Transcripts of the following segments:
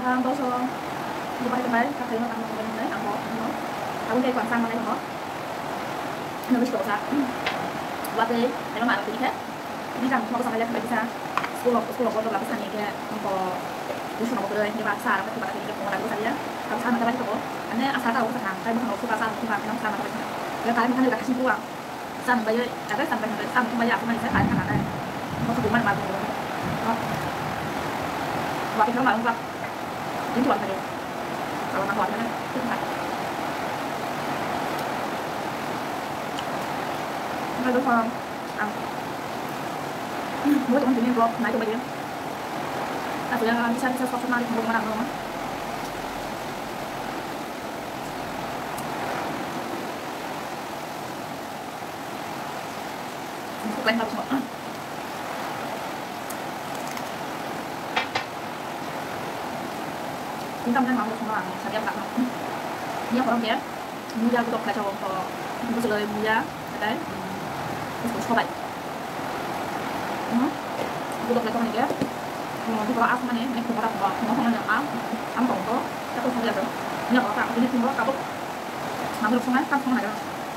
hàng bao giờ như vậy mấy các thứ nó ăn nó đấy ăn bò nó ăn cái quảng sang mà này nó cái chỗ sao và thế nó mà cái hết đi rằng nó có sang đây phải đi xa school có làm cái này cái nó có cái số nó có rồi nhưng mà xa nó cái cái nó làm cái gì á làm sao mà cái đó anh ấy asal tahu sekarang saya bukan mau suka sama nó sama cái mình kan kasih uang sama bayar ada sampai sama bayar aku saya kalian kan ada mau hubungan sama aku waktu itu malam pak ini jual tadi kalau nak jual kan itu kan kalau orang buat teman ini blog naik coba dia tapi yang bisa sok kenal di hubungan orang rumah lain harus semua chúng ta đang nói được không là sao em đặt nó nhớ vào trong kia mua ra cái tục là cho một số lời mua ra đấy một số vậy cái tục là con này kia thì có áo này này không có đặt vào nó không là áo bỏng có các tôi không được nhớ có cả cái không có cả bốc mà được không ấy không này đâu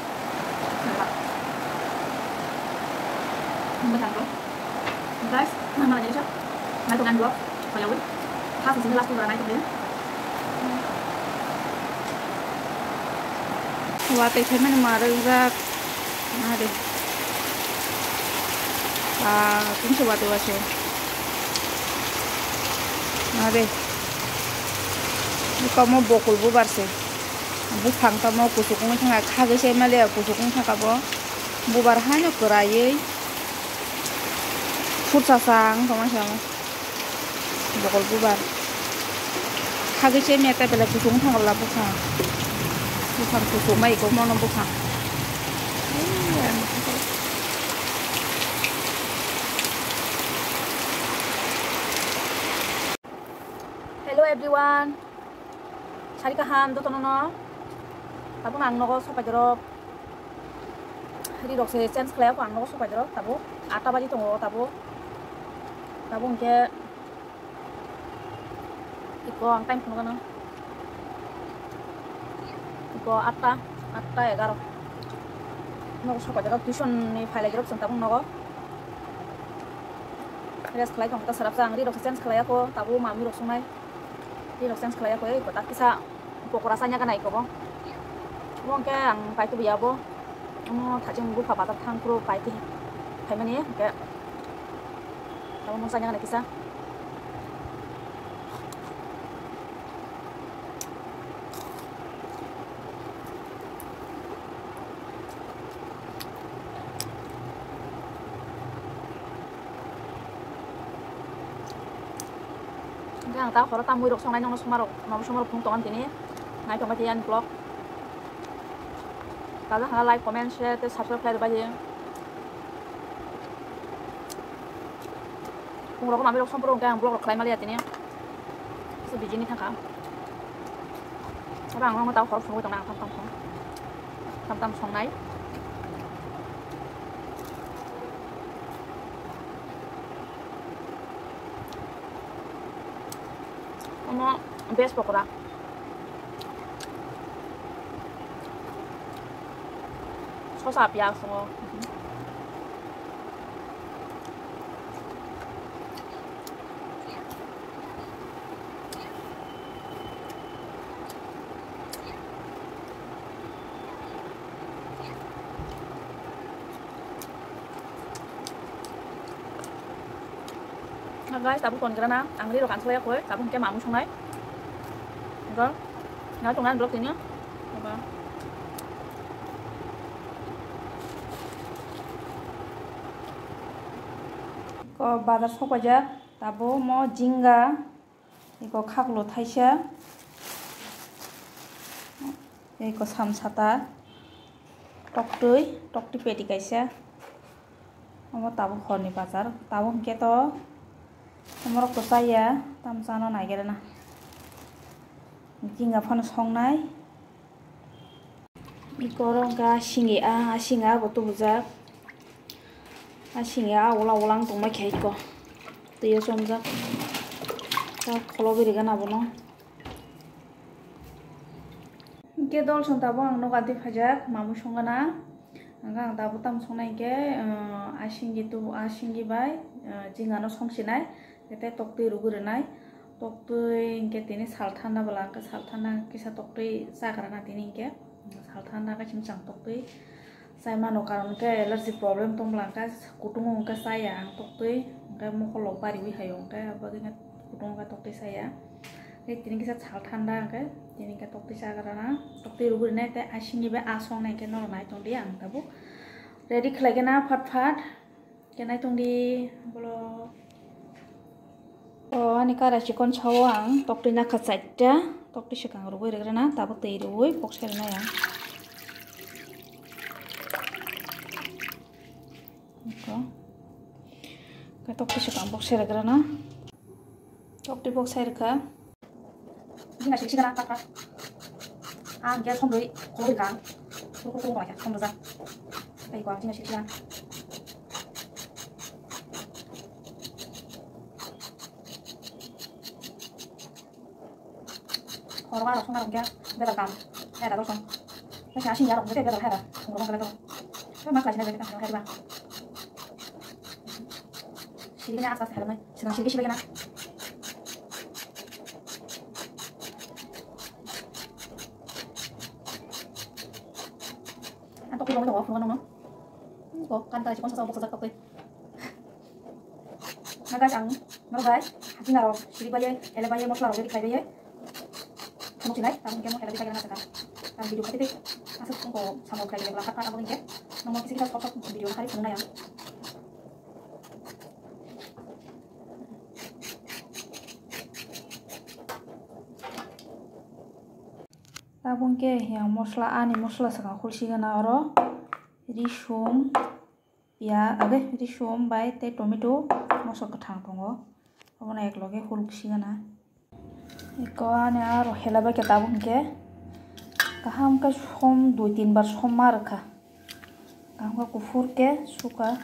không có guys mana jadi siap naik dengan dua kayak wih hasil sini langsung naik ke dia wah teh mana marah juga ada cũng coba tuh aja ada ini kamu bokul bu barse bu phang kamu kusukung tengah kagak sih malah kusukung tengah kamu bu barhanya kerai fursa sang sama sama bokol bubar kagak sih meta bela kusung tengah lah bukan kusung baik kok mau bukan hello everyone cari kaham tuh tono tapi nang nogo sopa jerop hari dok se chance klep ang nogo sopa jerop tabu ata baji tongo tabu ke iko ang time kuno kana iko ata 11 nogo sopa jerop tuition ni file jerop sen tabu nogo res klep ang kita sarap sang hari dok se chance klep ko tabu mami dok sungai di loksen sekolah ya kok tak bisa pokok rasanya kan naik kok bong ke ang pai tu biya bo tajeng bu papa tak thang pro pai ti pai mani ke kalau rasanya kan kisah yang tahu kalau tamu dok songai nong sumarok puntongan tini naik kematian blog kalau like comment share terus subscribe aja kung rok mami rok sompro yang blog rok klaim lihat ini sebiji ini tangkap abang mau tahu kalau sungai tengah tam songai ono best pokora sosa biak so guys, tabu kon kira na, angri lo kan selek kowe, tabu ke mamu sungai. Enggak. Nah, tungan blok ini. Apa? Ko bazar sok aja, tabu mau jingga. Iko khaklo thaisa. Iko samsata. Tok peti kaisa. Amo tabu khoni bazar, tabu ke to Nomor ko saya tamsano naik na jingga phano songnai ikorong ka singa botu bujak singa ulang tongma khai ko tuyo somjak Kolobiri kan abono. Ke dol sontabo ang no ganti phajak mamu songana. Ang dabu tam songnai ke asingi bai jingano songsinai kete tokti rugurinai tokti ke tini salthana bala ke salthana kisa tokti sagrana tini ke salthana ka chimchang tokti sai mano karon ke allergy problem tom langka kutung ke saya ang tokti ke mokolo pari wi hayo ke abagina kutung ka tokti saya ke tini kisa salthana ke tini ke tokti sagrana tokti rugurinai te asingi bai asong nai ke nornai tongdi ang tabu ready khlaigena phat kenai tongdi bolo ani kara chikon chawo ang tokti na khachaita tokti sikang rugoi regrana tabu tei rugoi boxel na yang ko tokti sikang boxel regrana tokti boxel ka jinga siksigana phat ang ya somroi khoi kang ko ko ya somroja ai kwa jinga siksigana orang orang orang dia bela kam, ada dosong. Saya asyik jarang, dia bela hera, orang bela tu. Saya makan sini bela kan, hera. Sini ni atas hera ni, sedang sini bela. Antok pilih orang tu, orang mana? Kok kan tadi cikon sasau box sakap tu. Naga cang, naga guys, hati ngaro, sini bayar, ele bayar mosla, jadi kaya bayar. Kamu silai, kamu kemo ada bisa kita masak. Kamu video hati deh, masuk tunggu sama kayak belakang kan apa nih? Nomor kisi kita stop video hari semua ya. Tabung ke yang mosla ani mosla sekarang kulsi kan aro, risum, ya, risum, bay, teh tomato, masuk ke tang tunggu. Kamu naik lagi kulsi kan Iko ane aro helaba ke tabung ke kaham ka som 2-3 bar som mar ka kaham ka kufur ke suka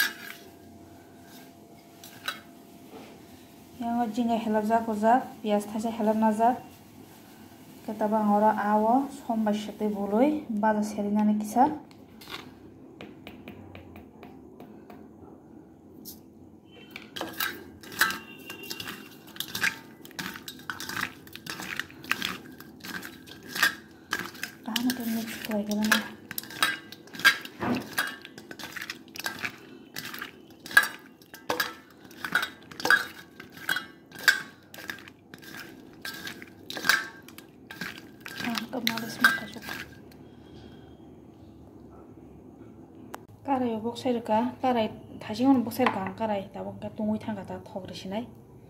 yang jinga helab jak ojak pias thaja helab najak ke tabang ora awo som bai sate boloi baja serinane kisa mix lagi mana? Kemalis mata suka. Karai boxer ka, karai 다시는 boxer ka, karai tabung ka tungui thanga ta thogre sinai.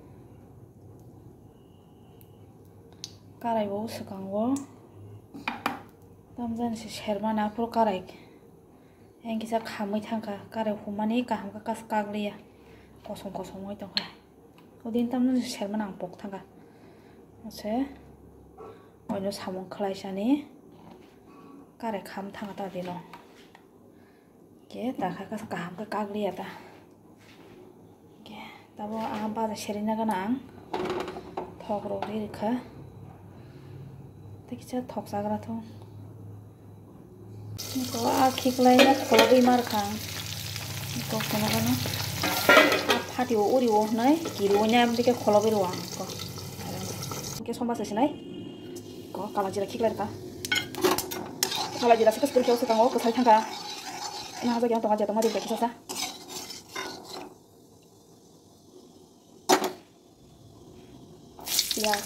Karai bo sekango. Tamjan si shermana pro karai yang kisah khamui thangka karai humani kaham ka kas kaglia kosong moi tong ka odin tamjan si shermana ang pok thangka ase oino samong khlai sani karai kham thanga ta dino ke ta ka kas kaham ka kaglia ta ke tabo ang ba sherina kana ang thogro ri kha tikcha thok sagra thong Ito akik lain kalau bimar kan, ito kono kono, hati uri nai, kiri nyam dike kalau biruang, ko, ke somba sesi nai, ko kalau jira kik lain ka, kalau jira sekas berjauh sekarang ko kesal tangka, nah aja jangan tengah di beki sasa. Yes.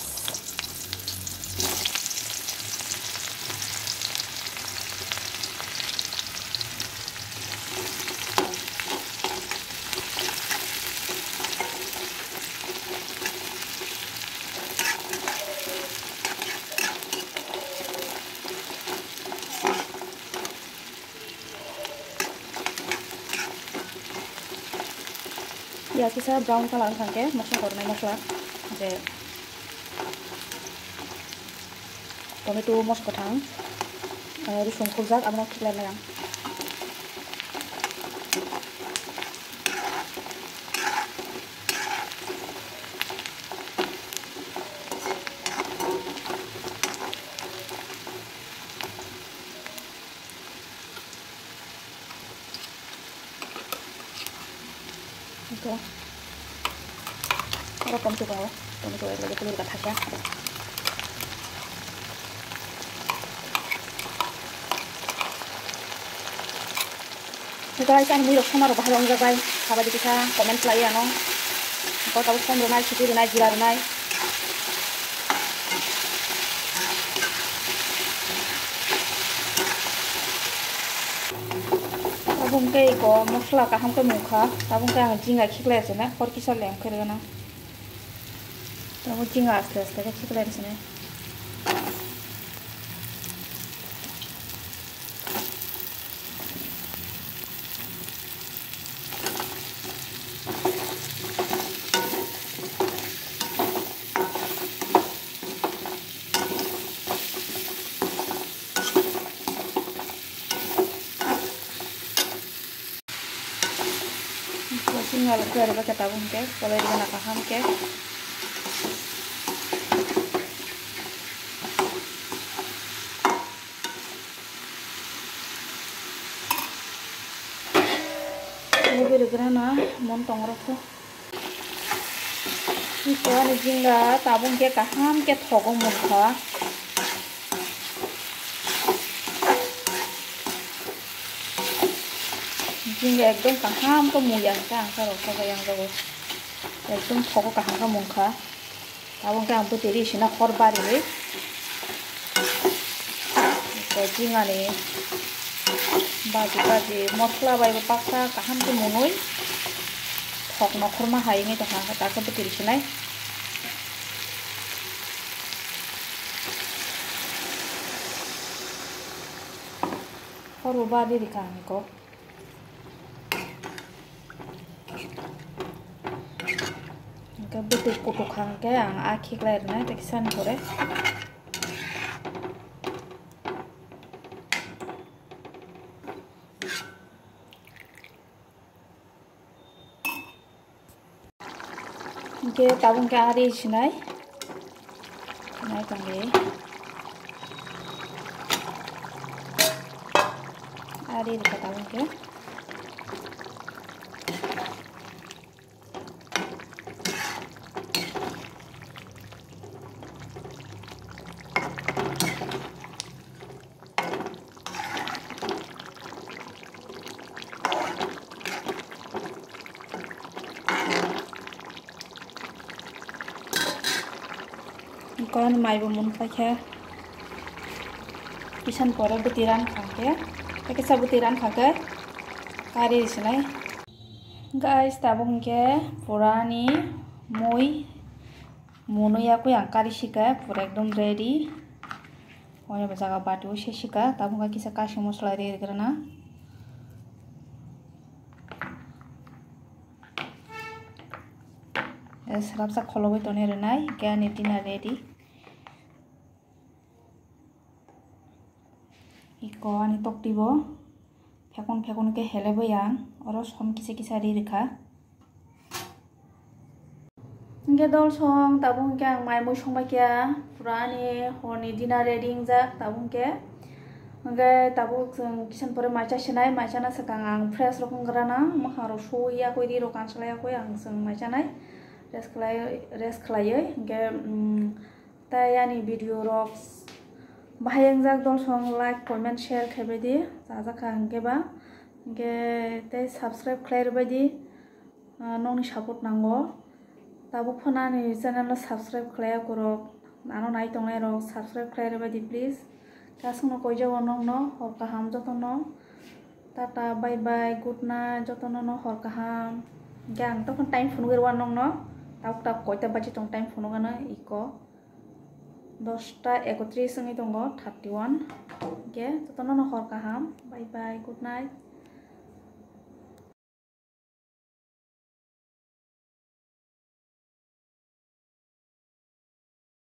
Ya kita brown color kan ke masuk korna masuk je tomato mos kotang rusung kurzak abang kiklan yang Ito. Aro tomato ko. Tomato ay lagi telur kat hakya. Guys, ang mulok sama ro bahalong gabay. Kabadi kita comment lagi ano. Kau tahu som renai, cuci renai, jira renai. Tabung ke ko masala kaham ke muka. Tabung ke ang jinga kikler sene. Kor kisah lem kerana. Tabung jinga asli ke kikler sene. Tinggal ke ada pakai tabung ke, kalau dia nak kaham ke. Ini bergerana montong roko. Itu ada jingga tabung ke kaham ke thogong muka. Jingga ekdom kaham ke muyang ka angka roko ka yang gawo. Ekdom thogo kaham ka muka. Tabung ke ampu tiri sina khorbar ini. Itu jingga ni. Baji mosla bai paksa kaham ke munoi. Thok nokhor ma hai ngi to ha ta ka tiri sinai. Khoru ba di kami ko. Betul kutuk hangke yang akhir layarnya tekisan kore. Ke tabung ke ari sinai, sinai tangge. Ari dekat tabung ke. Kon mai bumun pakai kisan pora butiran khake pakai sabutiran khake kari disnai. Guys, tabung ke purani moi mono ya ko yang kari shika pura ekdom ready. Pokoknya berjaga batu shika tabung ka kisa kasih mosla ready karena serap sa kholobai tone renai gan itina ready. Iko ani tok dibo phekon ke helebo yang oro som kise ri rekha nge dol song tabung ke ang mai moi songba kya purani honi dina ready ja tabung ke nge tabuk kisan pore macha sinai macha na sakang ang fresh rokong grana maharo soya ko ri ro kanslaya ko ang sung macha nai rest khlai nge tayani video rocks bahayang jak dol song like comment share khaibedi jajaka hangkeba ge te subscribe khlairbaidi nongni support nango tabu phonani channel subscribe khlaya korok nano nai tongnai rok subscribe khlairbaidi please kasungno koijago nongno hor kaham jotono tata bye bye good night jotono no hor kaham gang tokon time phunugirwa nongno tak koita baji tong time phunugana iko 10টা 31 songi tongo 31 ge totono no hor kaham bye bye good night.